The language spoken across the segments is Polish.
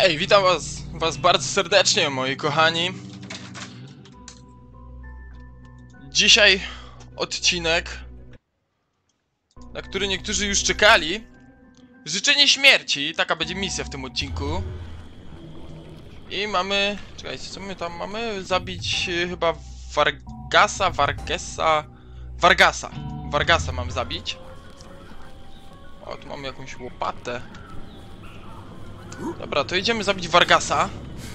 Hej, witam was bardzo serdecznie, moi kochani. Dzisiaj odcinek, na który niektórzy już czekali. Życzenie śmierci, taka będzie misja w tym odcinku. I mamy... czekajcie, co my tam mamy? Zabić chyba Vargasa mam zabić. O, tu mamy jakąś łopatę. Dobra, to idziemy zabić Vargasa.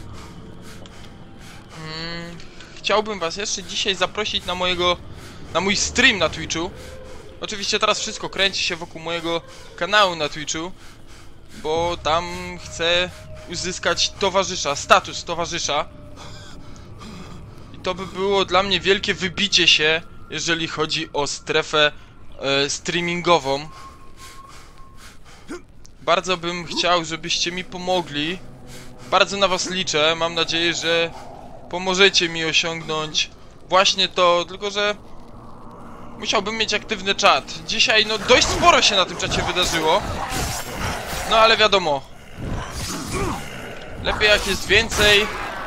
Chciałbym was jeszcze dzisiaj zaprosić na mój stream na Twitchu. Oczywiście teraz wszystko kręci się wokół mojego kanału na Twitchu, bo tam chcę uzyskać towarzysza, status towarzysza. I to by było dla mnie wielkie wybicie się, jeżeli chodzi o strefę streamingową. Bardzo bym chciał, żebyście mi pomogli. Bardzo na was liczę. Mam nadzieję, że pomożecie mi osiągnąć właśnie to. Tylko że musiałbym mieć aktywny czat. Dzisiaj no dość sporo się na tym czacie wydarzyło. No ale wiadomo, lepiej jak jest więcej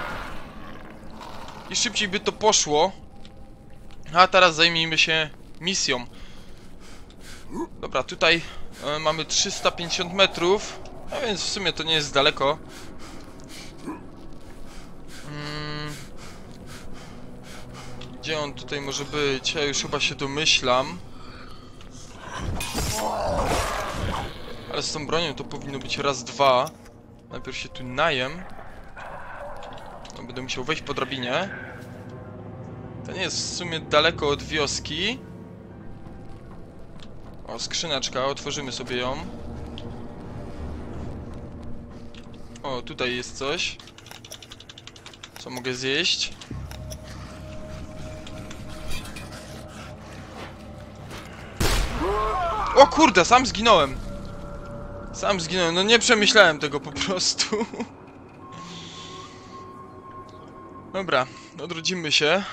i szybciej by to poszło. A teraz zajmijmy się misją. Dobra, tutaj mamy 350 metrów, a więc w sumie to nie jest daleko. Gdzie on tutaj może być? Ja już chyba się domyślam. Ale z tą bronią to powinno być raz, dwa. Najpierw się tu najem. No, będę musiał wejść po drabinie. To nie jest w sumie daleko od wioski. O, skrzyneczka, otworzymy sobie ją. O, tutaj jest coś. Co mogę zjeść? O kurde, sam zginąłem. Sam zginąłem, no nie przemyślałem tego po prostu. Dobra, odrodzimy się.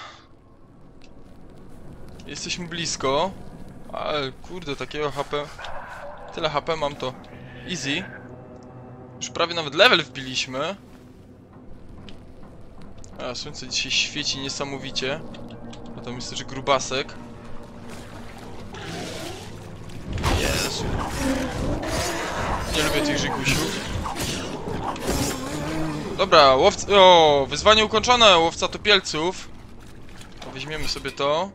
Jesteśmy blisko. Ale kurde, takiego HP... Tyle HP mam to easy. Już prawie nawet level wbiliśmy. A, słońce dzisiaj świeci niesamowicie. A tam jest też grubasek. Jezu. Nie lubię tych żygusiów. Dobra, łowca... O, wyzwanie ukończone, łowca topielców. To weźmiemy sobie to.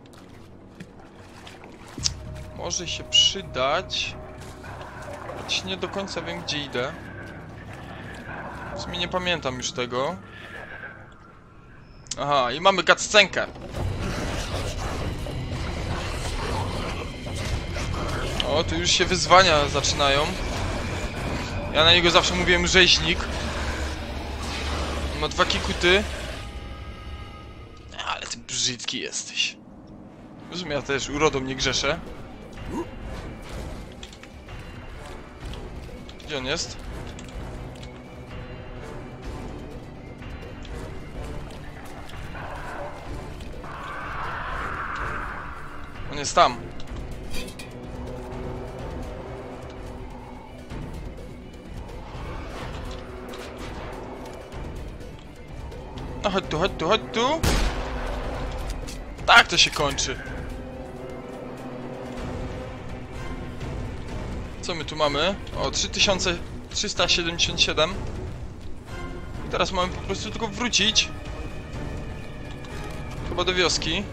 Może się przydać. Choć nie do końca wiem, gdzie idę. W sumie nie pamiętam już tego. Aha, i mamy cutscenkę. O, tu już się wyzwania zaczynają. Ja na niego zawsze mówiłem rzeźnik. Ma 2 kikuty. Ale ty brzydki jesteś. W sumie ja też urodą nie grzeszę. Gdzie on jest? On jest tam. No chodź tu, chodź tu, chodź tu. Tak to się kończy. Co my tu mamy? O, 3377. I teraz mamy po prostu tylko wrócić. Chyba do wioski.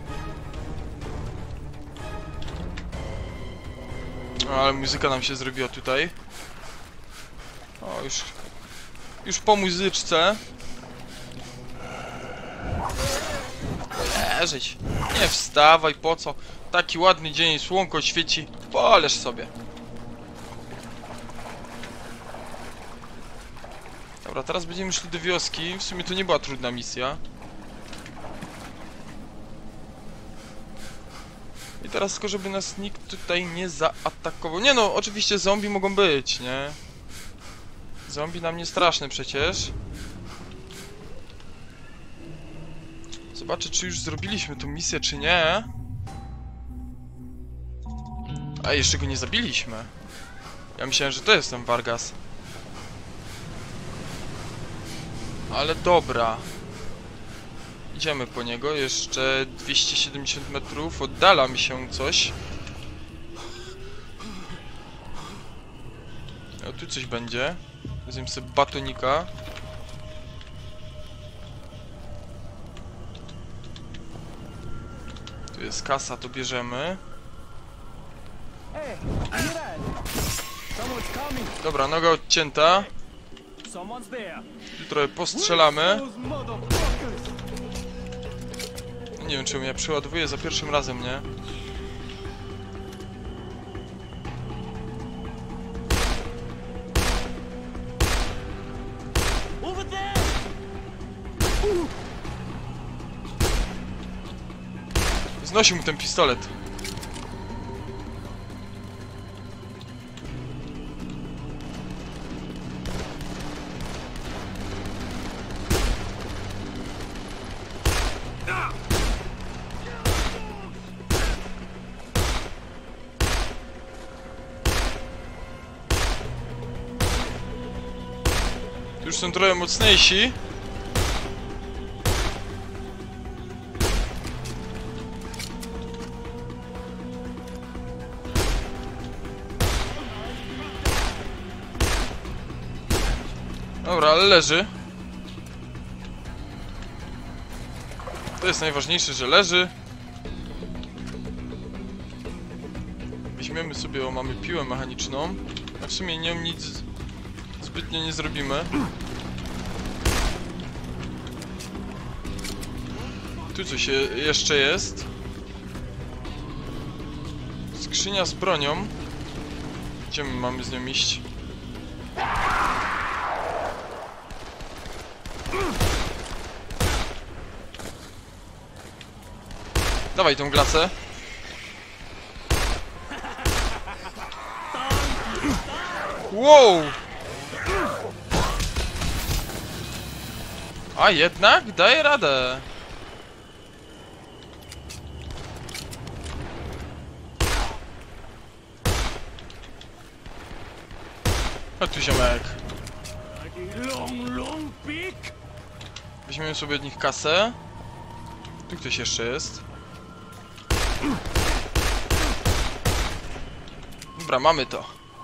O, ale muzyka nam się zrobiła tutaj. O, już po muzyczce. Leżeć. Nie wstawaj, po co? Taki ładny dzień, słonko świeci. Poleż sobie. Dobra, teraz będziemy szli do wioski. W sumie to nie była trudna misja. I teraz tylko, żeby nas nikt tutaj nie zaatakował. Nie no, oczywiście zombie mogą być, nie? Zombie nam nie straszne przecież. Zobaczę, czy już zrobiliśmy tą misję, czy nie. A, jeszcze go nie zabiliśmy. Ja myślałem, że to jest ten Vargas. Ale dobra. Idziemy po niego, jeszcze 270 metrów, oddala mi się coś. O, tu coś będzie. Wezmę sobie batonika. Tu jest kasa, to bierzemy. Dobra, noga odcięta. Tu trochę postrzelamy. Nie wiem, czy mnie przeładowuje za pierwszym razem, nie? Znosi mu ten pistolet. Już są trochę mocniejsi. Dobra, ale leży. To jest najważniejsze, że leży. Weźmiemy sobie, o, mamy piłę mechaniczną. A w sumie nią nic zbytnio nie zrobimy. Tu coś jeszcze jest. Skrzynia z bronią. Gdzie my mamy z nią iść? Dawaj tą glasę. Wow! A jednak daje radę. A tu ziomek. Weźmiemy sobie od nich kasę. Tu ktoś jeszcze jest. Dobra, mamy to.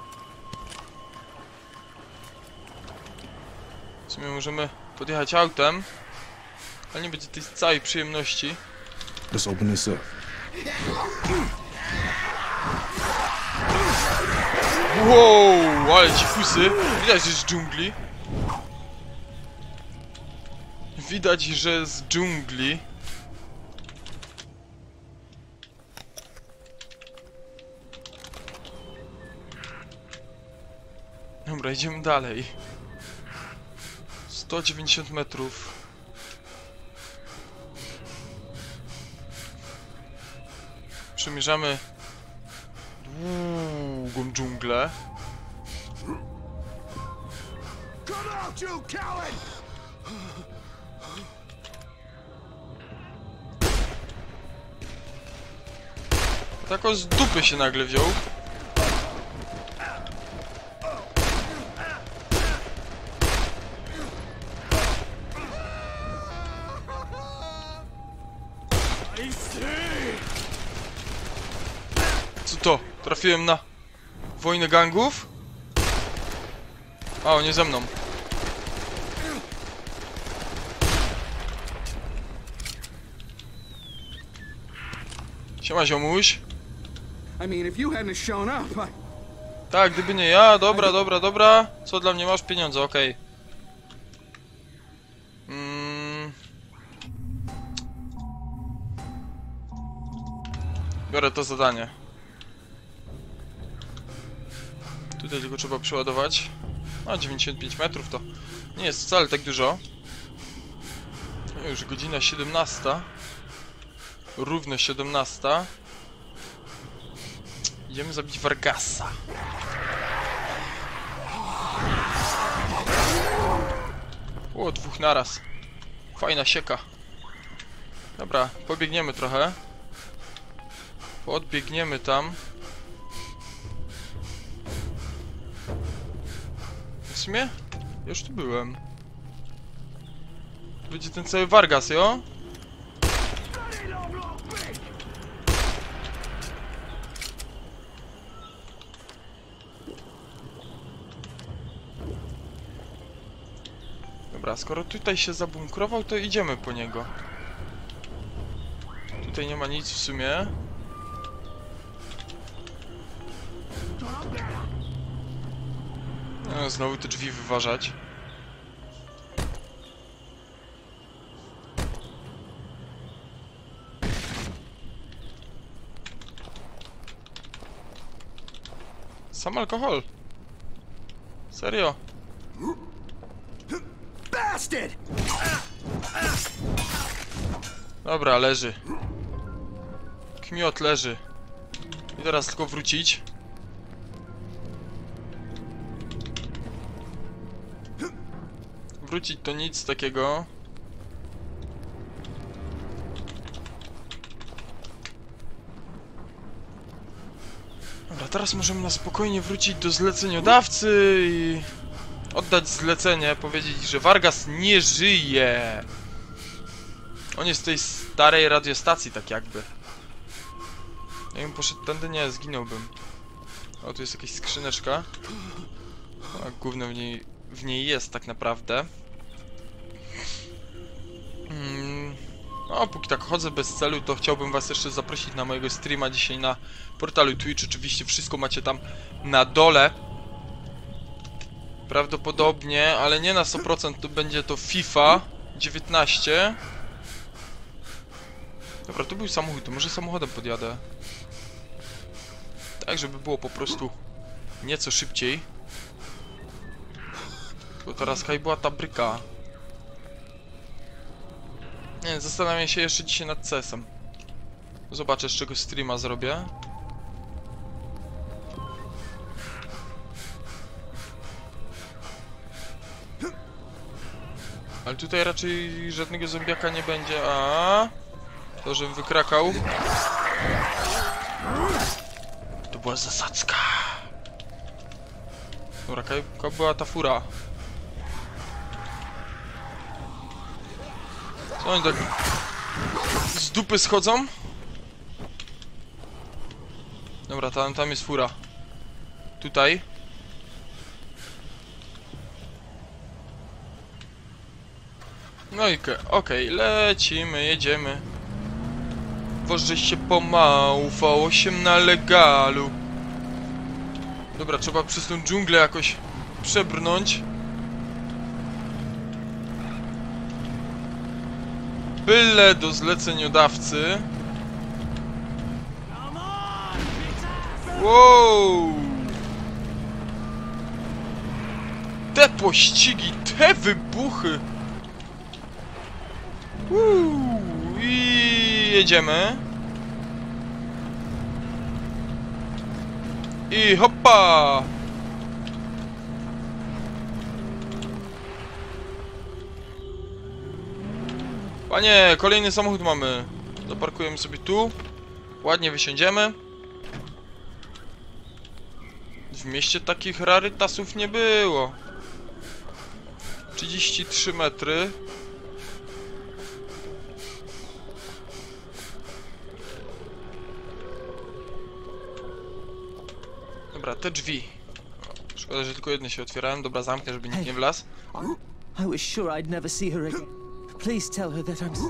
W sumie możemy podjechać autem, ale nie będzie tej całej przyjemności. Let's open this up. Wow, ale ci fusy. Widać, że z dżungli. Widać, że z dżungli. Dobra, idziemy dalej. 190 metrów. Przemierzamy długą dżunglę. Tak o z dupy się nagle wziął. Co to? Trafiłem na wojnę gangów? O, nie ze mną. Siema, ziomuś. Tak, gdyby nie ja, dobra, dobra, dobra. Co dla mnie masz? Pieniądze, okej. Biorę to zadanie. Tutaj tylko trzeba przeładować. A 95 metrów to nie jest wcale tak dużo. Już godzina 17. Równo 17. Idziemy zabić Vargasa. O, dwóch naraz. Fajna sieka. Dobra, pobiegniemy trochę. Podbiegniemy tam. W sumie? Już tu byłem. Będzie ten cały Vargas, jo? Dobra, skoro tutaj się zabunkrował, to idziemy po niego. Tutaj nie ma nic w sumie. No, znowu te drzwi wyważać. Sam alkohol. Serio. Dobra, leży. Kmiot leży. I teraz tylko wrócić. Wrócić to nic takiego. Dobra, teraz możemy na spokojnie wrócić do zleceniodawcy i oddać zlecenie, powiedzieć, że Vargas nie żyje. On jest z tej starej radiostacji, tak jakby. Jakbym poszedł tędy, nie, zginąłbym. O, tu jest jakaś skrzyneczka. A gówno w niej jest tak naprawdę. No, póki tak chodzę bez celu, to chciałbym was jeszcze zaprosić na mojego streama dzisiaj na portalu Twitch. Oczywiście wszystko macie tam na dole. Prawdopodobnie, ale nie na 100%, to będzie to FIFA 19. Dobra, tu był samochód, to może samochodem podjadę. Tak, żeby było po prostu nieco szybciej. Bo teraz jaka była ta bryka. Nie wiem, zastanawiam się jeszcze dzisiaj nad CS-em. Zobaczę, z czego streama zrobię. Ale tutaj raczej żadnego zombiaka nie będzie, a to, żebym wykrakał. To była zasadzka. Dobra, jaka była ta fura? Co oni tak z dupy schodzą? Dobra, tam jest fura. Tutaj. No i okej, lecimy, jedziemy. Wożę się pomału, V8 na legalu. Dobra, trzeba przez tą dżunglę jakoś przebrnąć. Byle do zleceniodawcy. Wow! Te pościgi, te wybuchy! I jedziemy. I hoppa! Panie, kolejny samochód mamy. Zaparkujemy sobie tu. Ładnie wysiądziemy. W mieście takich rarytasów nie było. 33 metry. Dobra, te drzwi. Szkoda, że tylko jedne się otwierają. Dobra, zamknę, żeby nikt nie wlazł. I was sure I'd never see her again. Please tell her that I'm...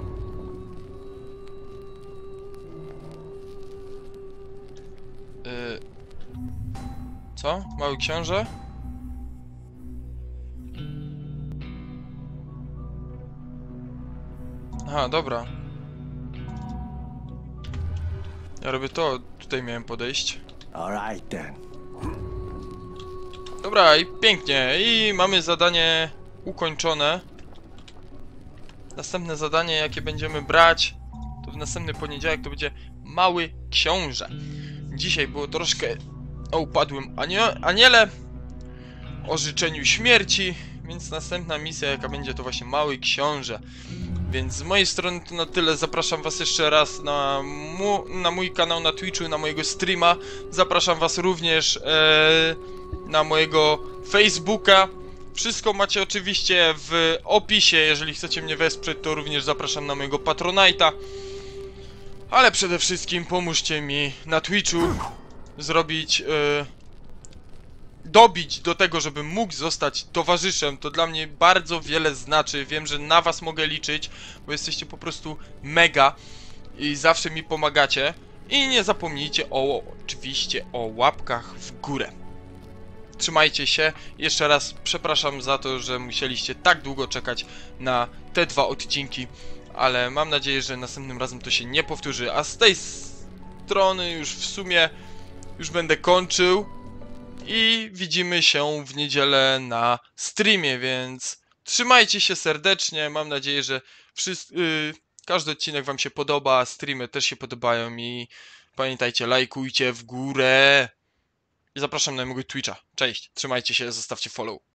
Co? Mały książę? Aha, dobra. Ja robię to, tutaj miałem podejść. All right then. Dobra, i pięknie. I mamy zadanie ukończone. Następne zadanie, jakie będziemy brać, to w następny poniedziałek to będzie Mały Książę. Dzisiaj było troszkę o upadłym aniele, o życzeniu śmierci, więc następna misja, jaka będzie, to właśnie Mały Książę. Więc z mojej strony to na tyle. Zapraszam was jeszcze raz na mój kanał na Twitchu, na mojego streama. Zapraszam was również na mojego Facebooka. Wszystko macie oczywiście w opisie. Jeżeli chcecie mnie wesprzeć, to również zapraszam na mojego Patronite'a. Ale przede wszystkim pomóżcie mi na Twitchu zrobić, dobić do tego, żebym mógł zostać towarzyszem. To dla mnie bardzo wiele znaczy. Wiem, że na was mogę liczyć, bo jesteście po prostu mega i zawsze mi pomagacie. I nie zapomnijcie oczywiście o łapkach w górę. Trzymajcie się. Jeszcze raz przepraszam za to, że musieliście tak długo czekać na te 2 odcinki. Ale mam nadzieję, że następnym razem to się nie powtórzy. A z tej strony już w sumie już będę kończył. I widzimy się w niedzielę na streamie, więc trzymajcie się serdecznie. Mam nadzieję, że każdy odcinek wam się podoba, streamy też się podobają i pamiętajcie, lajkujcie w górę. I zapraszam na mojego Twitcha. Cześć, trzymajcie się, zostawcie follow.